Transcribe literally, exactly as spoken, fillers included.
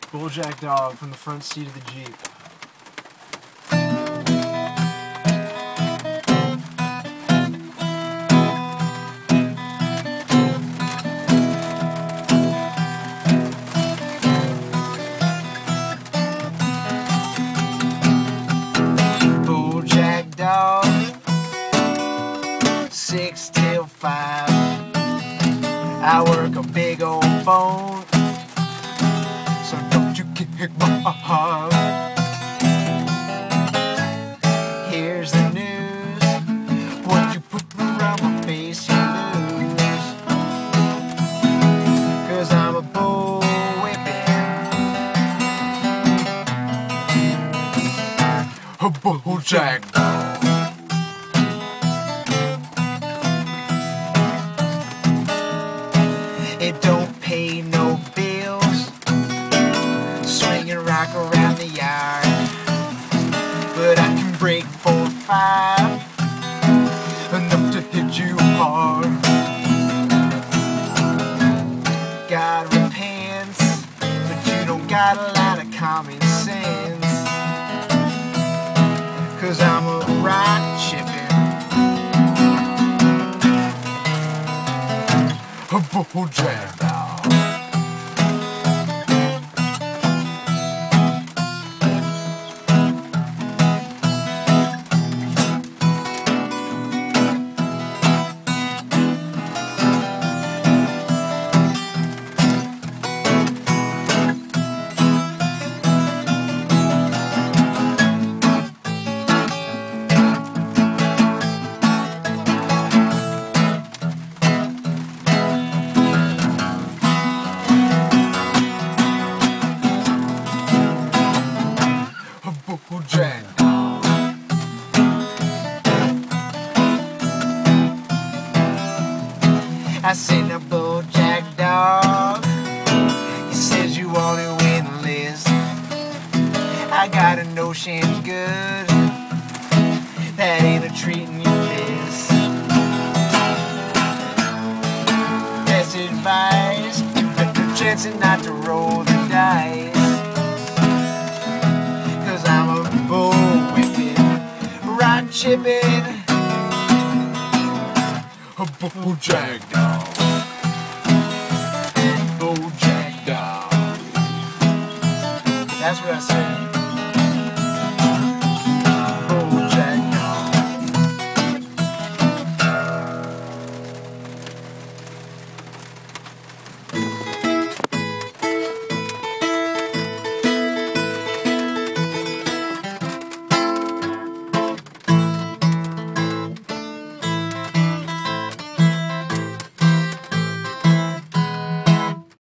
Bulljack dog from the front seat of the Jeep. Bulljack dog, six till five. I work a big old phone, so don't you kick my heart. Here's the news, what you put around my face you lose. Cause I'm a bull whipping, a bulljack dog. It don't pay no bills, swing and rock around the yard, but I can break four or five, enough to hit you hard. God repents, but you don't got a lot of common sense. Cause I'm a rock chipping, a bulljack dog. Bulljack dog. I seen a bulljack dog. He says you want to win the list. I got a notion good, that ain't a treating you miss. Best advice, better chance not to roll the dice. I'm a bull whipping, rock chipping, a bulljack dog, bulljack dog. That's what I said.